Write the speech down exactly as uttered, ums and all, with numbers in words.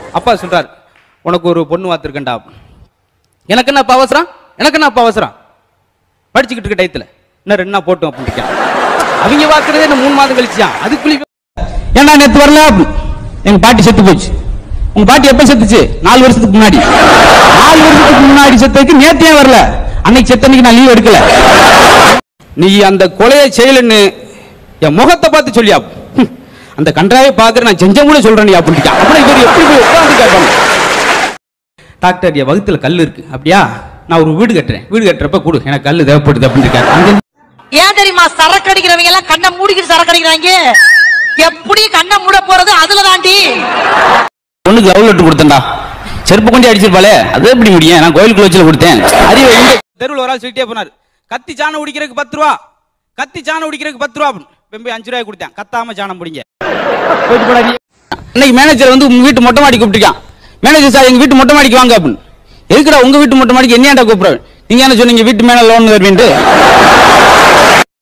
அப்பா சொல்றாரு, உனக்கு ஒரு பொண்ணு வாத்துருக்கண்டா. எனக்கு என்ன அப்பா அவசரம், எனக்கு என்ன அப்பா அவசரம், படிச்சுக்கிட்டு இருக்க டயத்துல இன்னும் ரெண்டு நாள் போட்டோம் அப்படின்னு. அவங்க பார்க்கறதே என்ன மூணு மாதம் கழிச்சியா, அதுக்குள்ளே ஏன்னா நேற்று வரல, எங்க பாட்டி செத்து போச்சு. உங்க பாட்டி எப்ப செத்துச்சு? நாலு வருஷத்துக்கு முன்னாடி. நாலு வருஷத்துக்கு முன்னாடி செத்ததுக்கு நேத்தே வரல, அன்னைக்கு செத்தன்னைக்கு நான் லீவ் எடுக்கல. நீ அந்த கொலையை செய்யலன்னு என் முகத்தை பார்த்து சொல்லியா, அந்த கன்றாவை பார்க்கற நான் செஞ்ச கூட சொல்றேன் அப்படின்ட்டு. அப்புறம் இவர் எப்படி போய் உட்கார்ந்து கேட்பாங்க, டாக்டர் என் வகுத்துல கல் இருக்கு அப்படியா, நான் ஒரு வீடு கட்டுறேன், வீடு கட்டுறப்ப கொடு, எனக்கு கல் தேவைப்படுது அப்படின்னு இருக்காரு. ஏன் தெரியுமா சரக்கு அடிக்கிறவங்க எல்லாம் கண்ணை மூடிக்கிட்டு சரக்கு அடிக்கிறாங்க? எப்படி கண்ணை மூட போறது அதுல தாண்டி. பொண்ணுக்கு லவ் லெட்டர் கொடுத்தேன்டா, செருப்பு கொண்டு அடிச்சிருப்பாளே, அது எப்படி முடியும், நான் கோயிலுக்குள்ள வச்சு கொடுத்தேன். அறிவு தெருவில் ஒரு ஆள் சொல்லிட்டே போனார், கத்தி சாணம் உடிக்கிறதுக்கு பத்து ரூபா, கத்தி சாணம் உடிக்கிறதுக்கு பத்து ரூபா அப்படின்னு. வெம்பி அஞ்சு ரூபாய் கொடுத்தேன், கத்தாம சாணம் பிடிங்க. இன்னைக்கு மேனேஜர் வந்து உங்க வீட்டு மொட்டை மாடி கூப்பிட்டுருக்கான். மேனேஜர் சார் எங்க வீட்டு மொட்டை மாடிக்கு வாங்க அப்படின்னு. எதுக்குடா உங்க வீட்டு மொட்டை மாடிக்கு என்னையாண்டா கூப்பிடுறேன், நீங்க என்ன சொன்னீங்க வீட்டு மேல லோன் வருவீன்ட்டு.